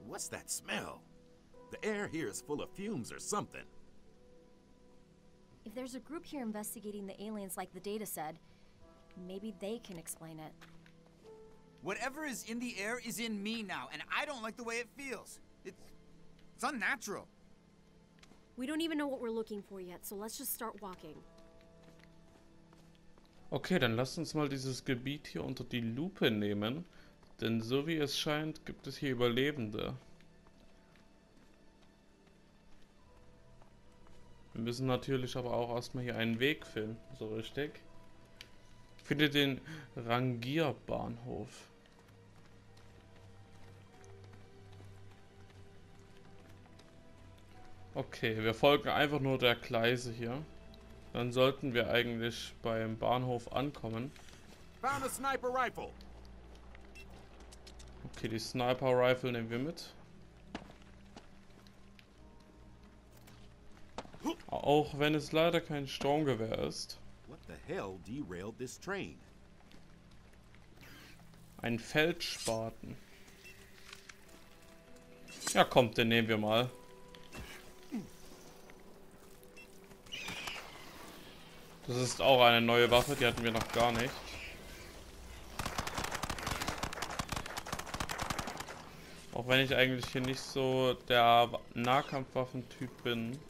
What's that smell? The air here is full of fumes or something. If there's a group here investigating the aliens like the data said, maybe they can explain it. Whatever is in the air is in me now, and I don't like the way it feels. It's unnatural. We don't even know what we're looking for yet, so let's just start walking. Okay, dann lasst uns mal dieses Gebiet hier unter die Lupe nehmen, denn so wie es scheint, gibt es hier Überlebende. Wir müssen natürlich aber auch erstmal hier einen Weg finden, so richtig. Finde den Rangierbahnhof. Okay, wir folgen einfach nur der Gleise hier. Dann sollten wir eigentlich beim Bahnhof ankommen. Found a sniper rifle. Okay, die Sniper Rifle nehmen wir mit. Auch wenn es leider kein Sturmgewehr ist. What the hell derailed this train? Ein Feldspaten. Ja, kommt, den nehmen wir mal. Das ist auch eine neue Waffe, die hatten wir noch gar nicht. Auch wenn ich eigentlich hier nicht so der Nahkampfwaffentyp bin.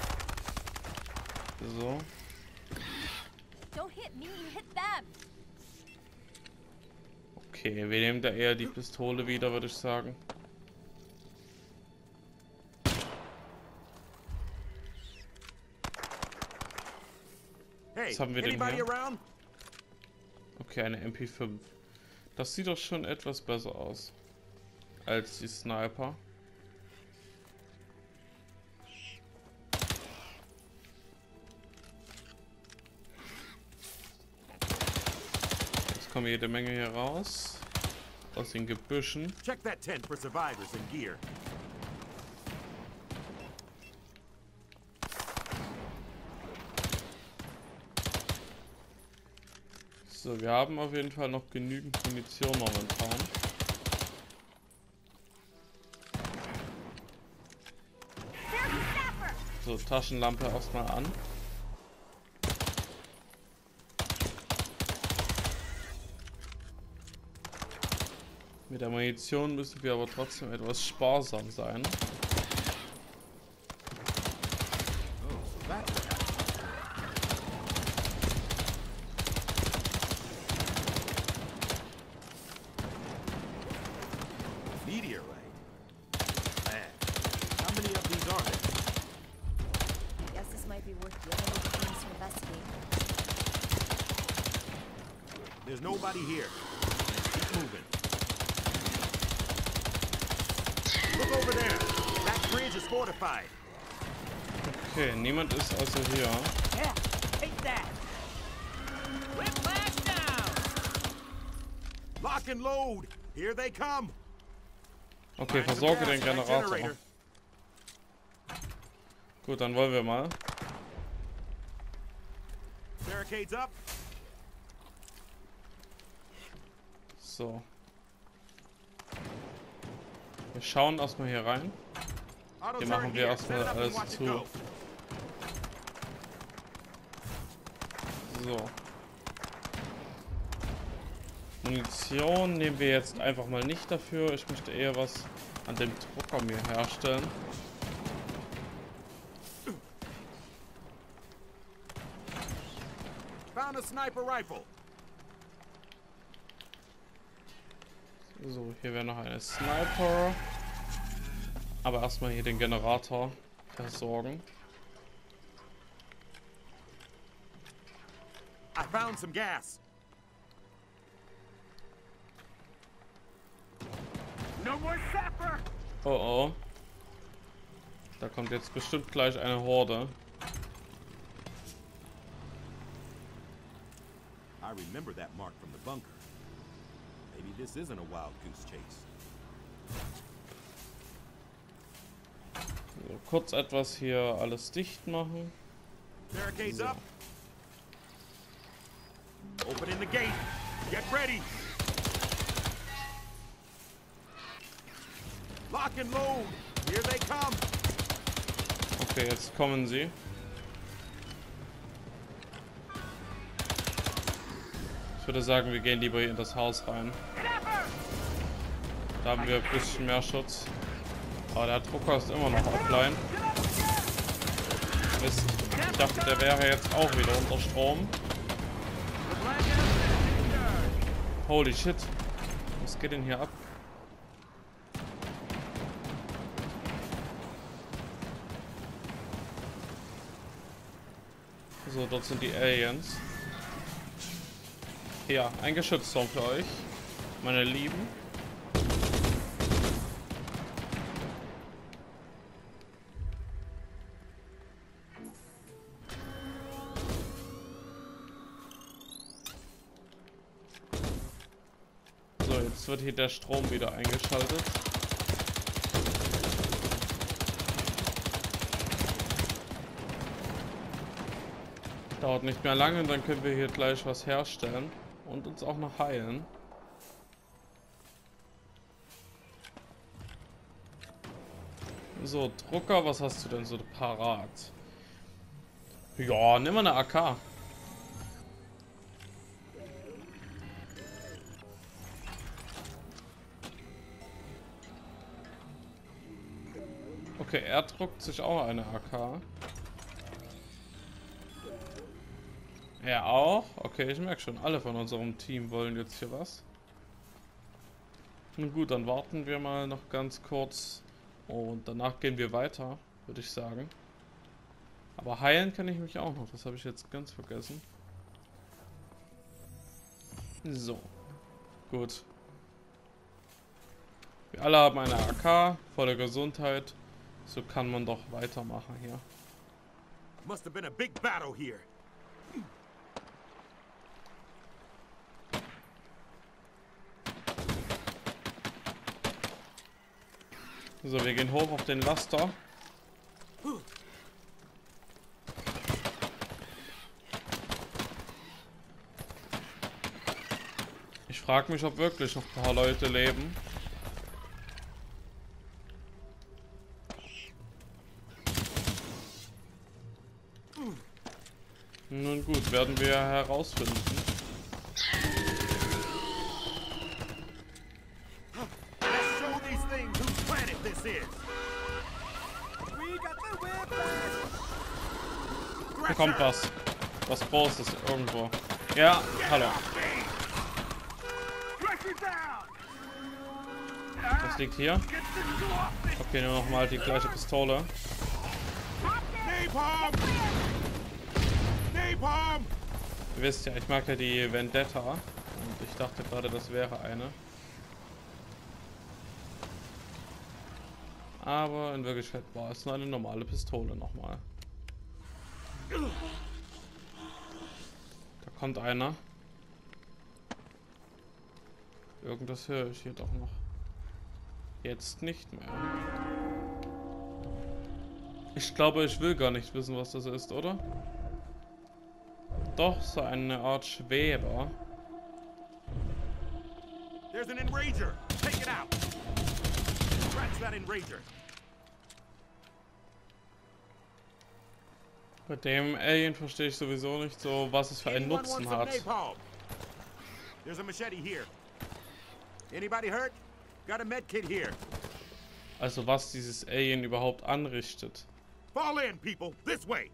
So. Don't hit me, hit them. Okay, wir nehmen da eher die Pistole wieder, würde ich sagen. Was haben wir denn hier? Okay, eine MP5. Das sieht doch schon etwas besser aus als die Sniper. Jetzt kommen jede Menge hier raus aus den Gebüschen. Check that tent for survivors and gear. So, wir haben auf jeden Fall noch genügend Munition momentan. So, Taschenlampe erstmal an. Mit der Munition müssen wir aber trotzdem etwas sparsam sein. There's nobody here. Let's keep moving. Look over there. That bridge is fortified. Okay, niemand ist also hier. Yeah, take that. Whiplash down. Lock and load. Here they come. Okay, versorge den Generator. Gut, dann wollen wir mal. Barricades up. So. Wir schauen erstmal hier rein. Hier machen wir erstmal alles zu. So. Munition nehmen wir jetzt einfach mal nicht dafür. Ich möchte eher was an dem Drucker mir herstellen. Found a sniper rifle. So, hier wäre noch eine Sniper. Aber erstmal hier den Generator versorgen. I found some gas. No more sapper. Oh oh. Da kommt jetzt bestimmt gleich eine Horde. I remember that mark from the bunker. Maybe this isn't a wild goose chase. So, kurz etwas hier alles dicht machen. Barricades up. Opening the gate. Get ready. Lock and load. Here they come. Okay, jetzt kommen sie. Ich würde sagen, wir gehen lieber hier in das Haus rein. Da haben wir ein bisschen mehr Schutz. Aber der Drucker ist immer noch offline. Mist. Ich dachte, der wäre jetzt auch wieder unter Strom. Holy shit. Was geht denn hier ab? So, dort sind die Aliens. Ja, ein Geschützturm für euch, meine Lieben. So, jetzt wird hier der Strom wieder eingeschaltet. Dauert nicht mehr lange und dann können wir hier gleich was herstellen und uns auch noch heilen. So, Drucker, was hast du denn so parat? Ja, nimm mal eine AK. Okay, er druckt sich auch eine AK. Er auch? Okay, ich merke schon, alle von unserem Team wollen jetzt hier was. Nun gut, dann warten wir mal noch ganz kurz und danach gehen wir weiter, würde ich sagen. Aber heilen kann ich mich auch noch, das habe ich jetzt ganz vergessen. So, gut. Wir alle haben eine AK, volle Gesundheit. So kann man doch weitermachen hier. Must have been a big battle here. So, wir gehen hoch auf den Laster. Ich frage mich, ob wirklich noch ein paar Leute leben. Nun gut, werden wir herausfinden. Hier kommt was. Was Großes irgendwo. Ja, hallo. Was liegt hier? Okay, nur noch mal die gleiche Pistole. Ihr wisst ja, ich mag ja die Vendetta. Und ich dachte gerade, das wäre eine. Aber in Wirklichkeit war es nur eine normale Pistole nochmal. Da kommt einer. Irgendwas höre ich hier doch noch. Jetzt nicht mehr. Ich glaube, ich will gar nicht wissen, was das ist, oder? Doch, so eine Art Schweber. There's an Enrager. Take it out. Scratch that Enrager. Bei dem Alien verstehe ich sowieso nicht so, was es für einen Nutzen hat. There's a machete here. Anybody hurt? Got a med kit here. Also was dieses Alien überhaupt anrichtet. Fall in, people. This way.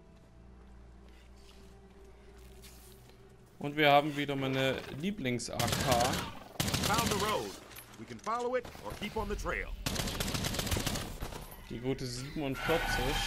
Und wir haben wieder meine Lieblings-AK. Found the road. We can follow it or keep on the trail. Die gute 47.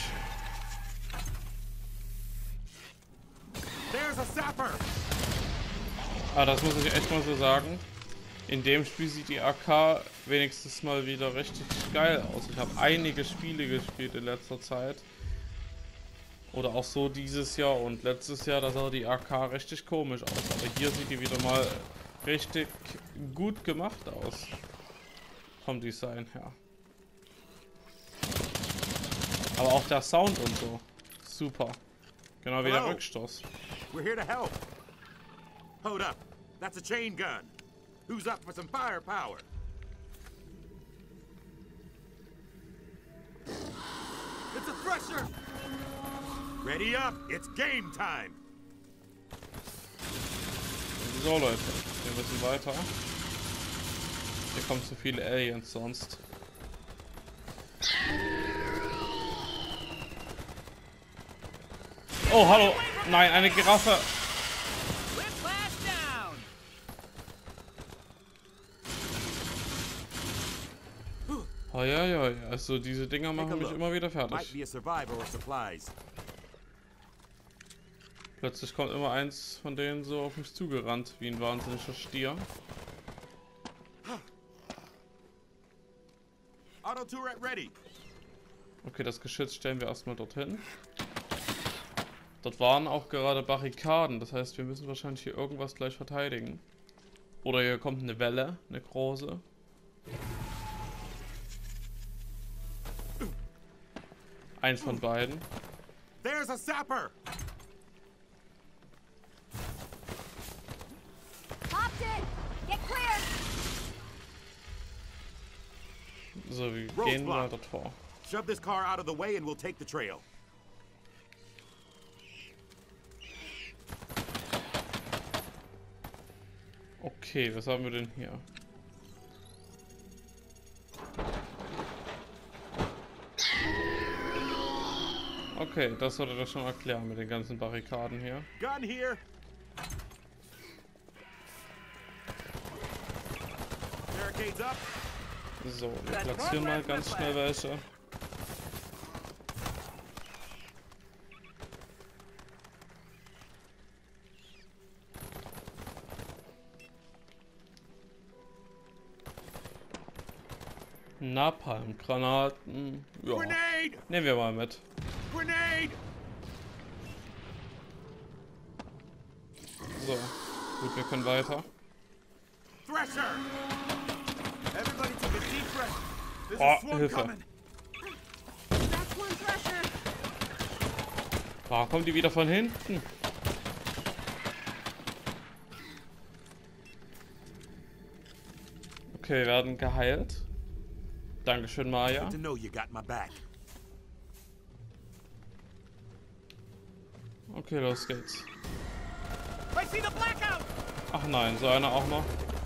There's a sapper. Ah, das muss ich echt mal so sagen. In dem Spiel sieht die AK wenigstens mal wieder richtig geil aus. Ich habe einige Spiele gespielt in letzter Zeit. Oder auch so dieses Jahr und letztes Jahr, da sah die AK richtig komisch aus. Aber hier sieht die wieder mal richtig gut gemacht aus. Vom Design her. Aber auch der Sound und so. Super. Genau wie der Rückstoß. We're here to help. Hold up. That's a chain gun. Who's up for some firepower? Thresher! Ready up! It's game time! So Leute, wir müssen weiter. Hier kommen zu viele Aliens sonst. Oh, hallo! Nein, eine Giraffe! Oh ja, ja, ja. Also diese Dinger machen mich immer wieder Might fertig. be a survivor or supplies. Plötzlich kommt immer eins von denen so auf mich zugerannt, wie ein wahnsinniger Stier. Auto turret ready. Okay, das Geschütz stellen wir erstmal dorthin. Dort waren auch gerade Barrikaden, das heißt, wir müssen wahrscheinlich hier irgendwas gleich verteidigen. Oder hier kommt eine Welle, eine große. Eins von beiden. There's a sapper. Popped it! Get clear! So, wir gehen mal dort vor. Shove this car out of the way and we'll take the trail. Okay, was haben wir denn hier? Okay, das sollte das schon erklären mit den ganzen Barrikaden hier. Gun here. Barricades up. So, wir platzieren mal ganz schnell welche. Napalm-Granaten. Ja, Grenade! nehmen wir mal mit. Grenade! So, gut, wir können weiter. Thresher! Everybody take a deep breath. There's Oh, a swarm Hilfe. coming. That's one Thresher! Warum kommen die wieder von hinten? Okay, wir werden geheilt. Dankeschön, Maya. Good to know you got my back. Okay, los geht's. I see the blackout! Ach nein, so einer auch noch.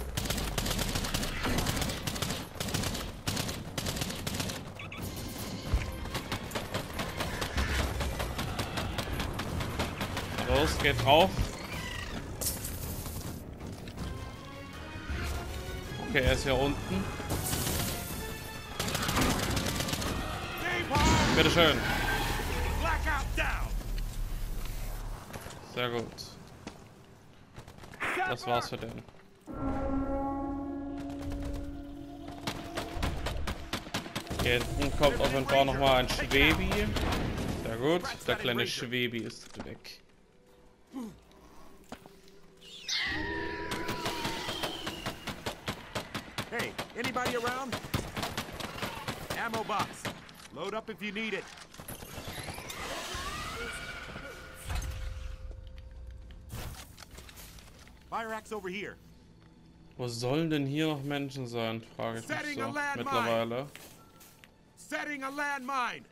Los, geht drauf. Okay, er ist hier unten. Napalm! Bitteschön. Blackout down! Sehr gut. Das war's für den. Hier hinten kommt auf jeden Fall nochmal ein Schwebi. Sehr gut. Der kleine Schwebi ist weg. Hey, anybody around? Ammo box. Load up if you need it. Fire axe over here. Wo sollen denn hier noch Menschen sein, frage ich mich so mittlerweile. Setting a landmine.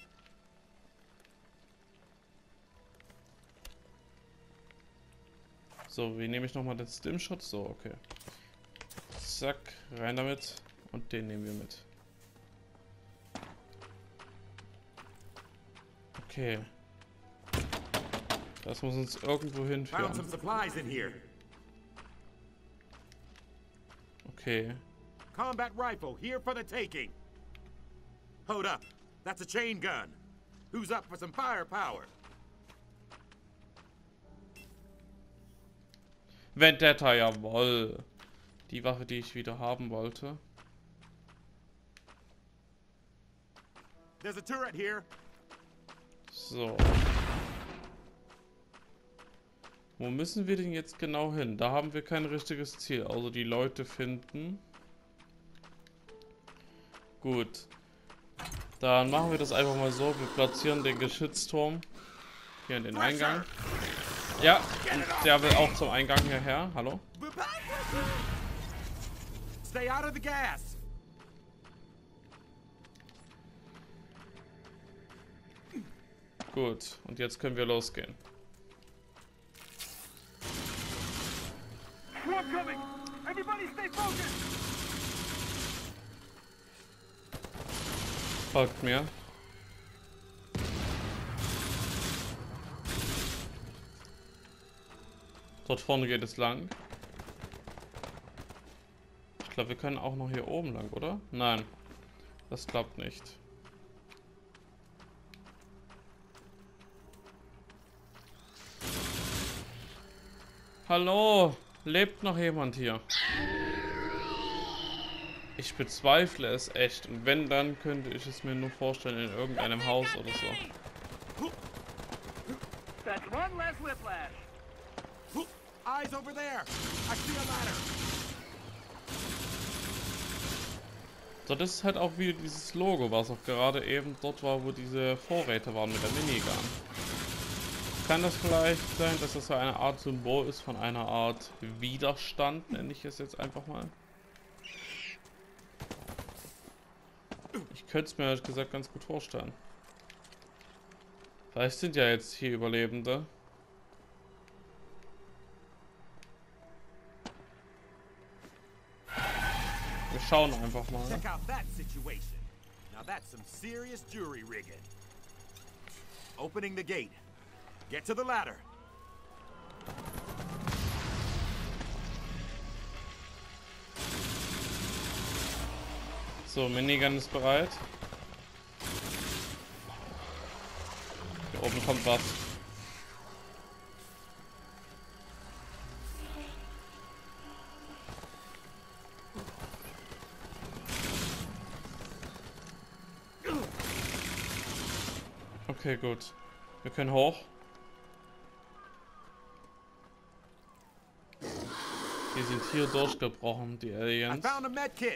So, wie nehme ich nochmal den Stimshot? So, okay. Zack, rein damit. Und den nehmen wir mit. Okay. Das muss uns irgendwo Found some hinführen. supplies in here. Okay. Combat rifle here for the taking. Hold up. That's a chain gun. Who's up for some firepower? Vendetta, jawoll. Die Waffe, die ich wieder haben wollte. There's a turret here. So. Wo müssen wir denn jetzt genau hin? Da haben wir kein richtiges Ziel. Also die Leute finden. Gut. Dann machen wir das einfach mal so. Wir platzieren den Geschützturm hier in den Eingang. Ja, und der will auch zum Eingang hierher. Hallo? Stay out of the gas. Gut, und jetzt können wir losgehen. Folgt mir. Dort vorne geht es lang. Ich glaube, wir können auch noch hier oben lang, oder? Nein, das klappt nicht. Hallo, lebt noch jemand hier? Ich bezweifle es echt. Und wenn, dann könnte ich es mir nur vorstellen in irgendeinem Haus oder so. That's one less whiplash. Eyes over there. I see a ladder. So, das ist halt auch wieder dieses Logo, was auch gerade eben dort war, wo diese Vorräte waren mit der Minigun. Kann das vielleicht sein, dass das so eine Art Symbol ist von einer Art Widerstand, nenne ich es jetzt einfach mal? Ich könnte es mir ehrlich gesagt ganz gut vorstellen. Vielleicht sind ja jetzt hier Überlebende. Wir schauen einfach mal. Check out that situation. Now that's some serious jury rigging. Opening the gate. Get to the ladder. So, Minigun ist bereit. Hier oben kommt was. Okay, gut. Wir können hoch. Die sind hier durchgebrochen, die I Aliens. found a med kit.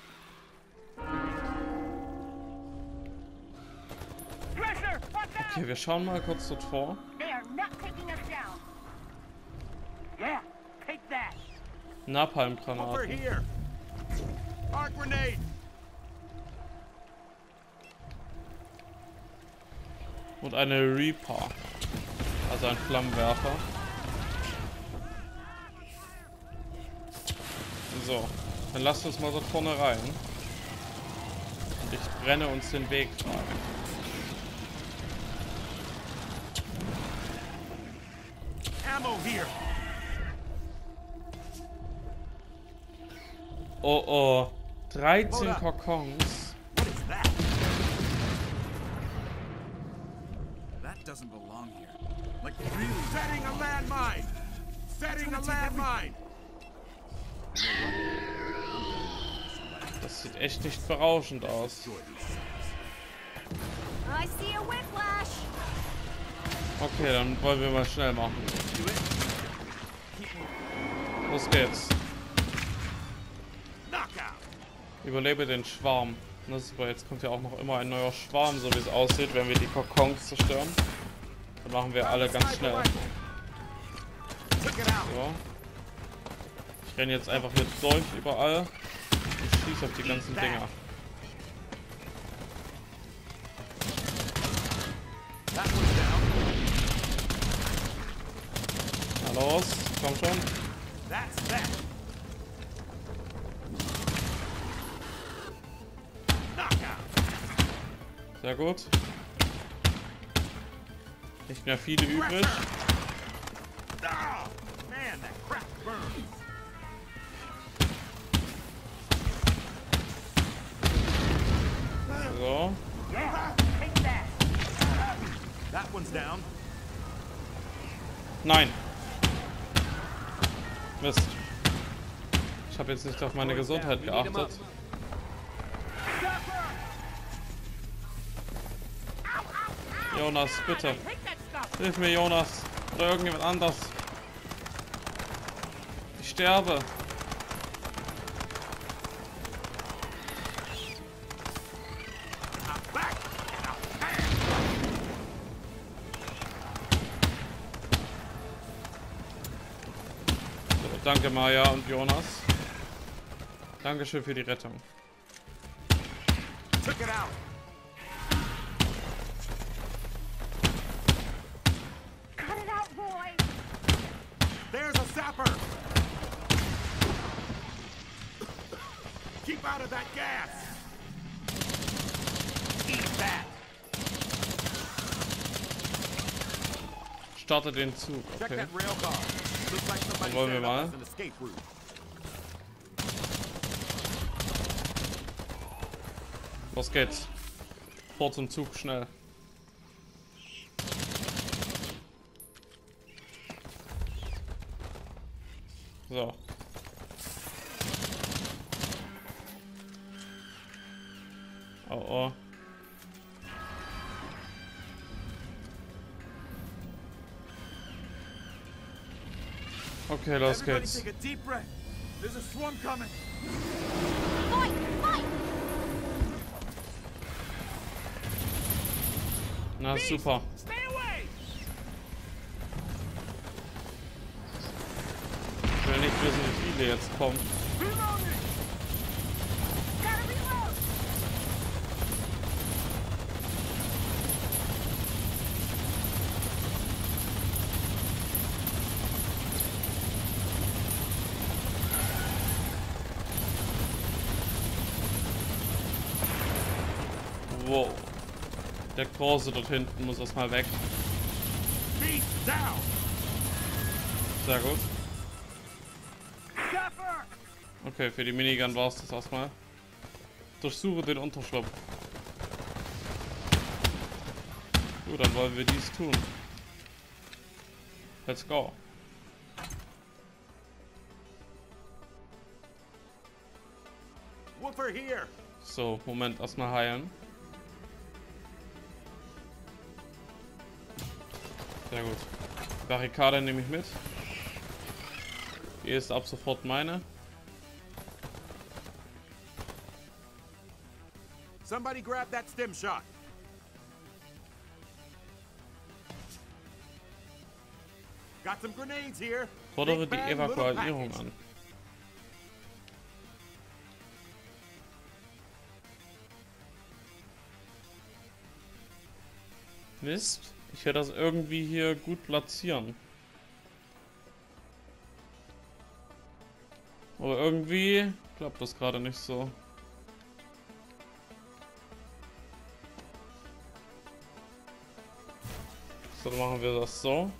Pressure! Watch out! Okay, wir schauen mal kurz dort vor. They are not taking us down. Yeah, take that. Over Napalmgranaten. here. Arc grenade. Und eine Reaper. Also ein Flammenwerfer. So, dann lasst uns mal dort vorne rein. Und ich brenne uns den Weg frei. Ammo here. Oh oh, 13 Kokons. What is that? That doesn't belong here. Like, really? Setting a landmine. Setting a landmine. Das sieht echt nicht berauschend aus. I see a whiplash. Okay, dann wollen wir mal schnell machen. Los geht's. Knockout. Überlebe den Schwarm. Na super, jetzt kommt ja auch noch immer ein neuer Schwarm, so wie es aussieht, wenn wir die Kokons zerstören. Dann machen wir alle ganz schnell. Took it out. So. Ich renne jetzt einfach hier durch überall und schieße auf die ganzen Dinger. That one's down. Na los, komm schon. That's that. Knockout. Sehr gut. Nicht mehr viele übrig. Ah, man, that crap burns. So. Yeah, take that. That one's down. Nein. Mist. Ich habe jetzt nicht auf meine Gesundheit geachtet. Jonas, bitte. Take that stuff. Hilf mir, Jonas. Oder irgendjemand anders. Ich sterbe. Back. So, danke, Maya und Jonas. Dankeschön für die Rettung. Took it out. There's a sapper! Keep out of that gas! Eat that! Starte den Zug, Check okay. that rail car. Looks like somebody Wollen wir set up mal? as an escape route. Los geht's. Vor zum Zug, schnell. So. Oh oh. Okay, los Everybody geht's. take a deep breath. There's a swarm coming. Fight! Fight! Na super. Stay away! Ich will nicht wissen, wie viele jetzt kommen. Reloading! Gotta reload! Wow. Der Große dort hinten muss erstmal weg. Beast down! Sehr gut. Sapper! Okay, für die Minigun war es das erstmal. Durchsuche den Unterschlupf. Gut, dann wollen wir dies tun. Let's go. Woofer here! So, Moment, erstmal heilen. Sehr gut. Barrikade nehme ich mit. Die ist ab sofort meine. Somebody grab that stim shot. Got some grenades here. Fordere Big die bag, little Evakuierung package. an. Mist. Ich werde das irgendwie hier gut platzieren. Aber irgendwie klappt das gerade nicht so. So, dann machen wir das so.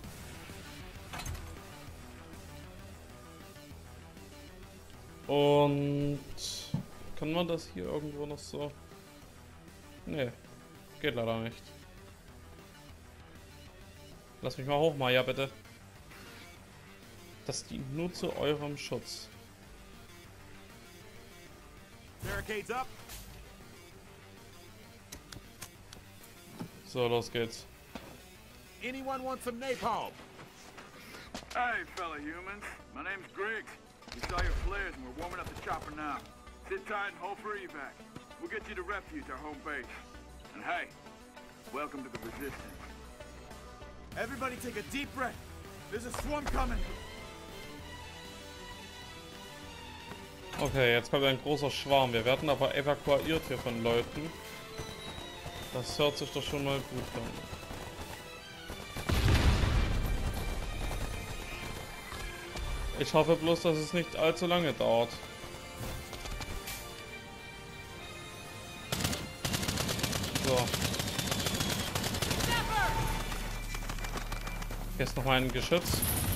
Und kann man das hier irgendwo noch so? Nee, geht leider nicht. Lass mich mal hoch, Maya, bitte. Das dient nur zu eurem Schutz. Barricades up. So, los geht's. Anyone want some napalm? Hey, fellow humans. My name's Griggs. We saw your flares and we're warming up the chopper now. Sit tight and hold for evac. We'll get you to Refuge, our home base. And hey, welcome to the Resistance. Everybody take a deep breath. There's a swarm coming. Okay, jetzt kommt ein großer Schwarm. Wir werden aber evakuiert hier von Leuten. Das hört sich doch schon mal gut an. Ich hoffe bloß, dass es nicht allzu lange dauert. So. Hier ist noch mal ein Geschütz.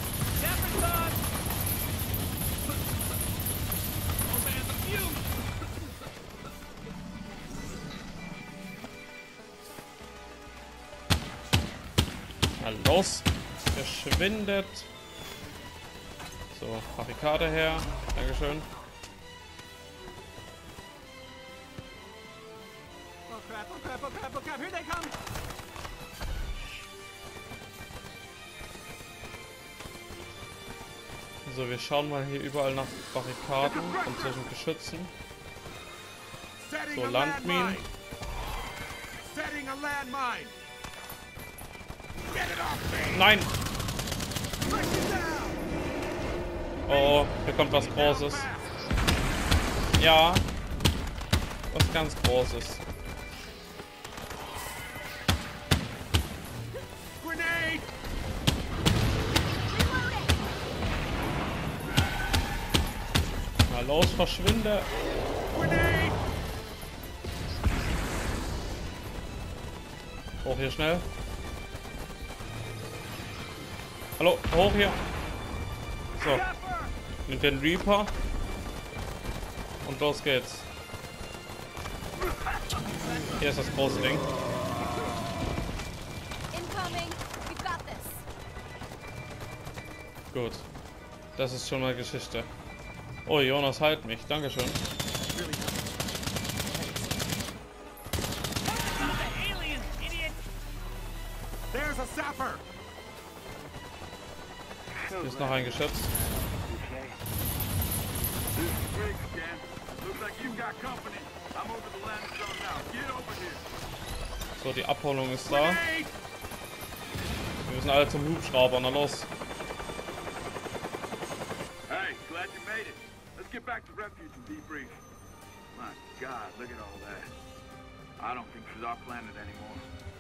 Na los, verschwindet. So, Barrikade her. Dankeschön. Oh crap, oh crap, oh crap, oh crap, here they come! So, wir schauen mal hier überall nach Barrikaden und solchen Geschützen. Setting So, a Landminen. landmine. Setting a landmine. Get it off me. Nein! Push it down. Oh, hier kommt was Großes. Ja. Was ganz Großes. Grenade. Mal los, verschwinde! Grenade! Hoch hier schnell. Hallo, hoch hier. So. Nimmt den Reaper. Und los geht's. Hier ist das große Ding. Incoming. We've got this. Gut. Das ist schon mal Geschichte. Oh, Jonas, halt mich. Dankeschön. There's a sapper! Hier ist noch ein Geschütz. This is Griggs again. Looks like you've got company. I'm over the limestone now. Get over here. So, die Abholung ist da. Grenade! Wir müssen alle zum Hubschrauber. Na los. Hey, glad you made it. Let's get back to refuge and debrief. My God, look at all that. I don't think this is our planet anymore.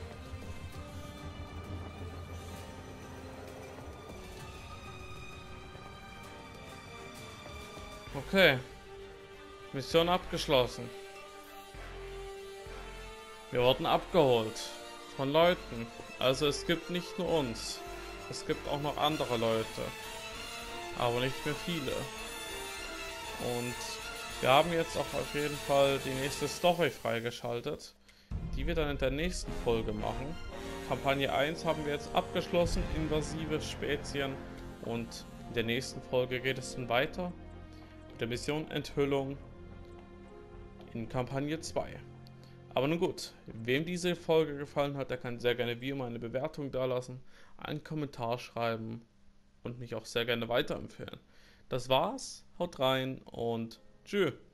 Okay. Mission abgeschlossen. Wir wurden abgeholt. Von Leuten. Also es gibt nicht nur uns. Es gibt auch noch andere Leute. Aber nicht mehr viele. Und wir haben jetzt auch auf jeden Fall die nächste Story freigeschaltet. Die wir dann in der nächsten Folge machen. Kampagne 1 haben wir jetzt abgeschlossen. Invasive Spezien. Und in der nächsten Folge geht es dann weiter. Der Mission Enthüllung in Kampagne 2. Aber nun gut, wem diese Folge gefallen hat, der kann sehr gerne wie immer eine Bewertung dalassen, einen Kommentar schreiben und mich auch sehr gerne weiterempfehlen. Das war's, haut rein und tschüss.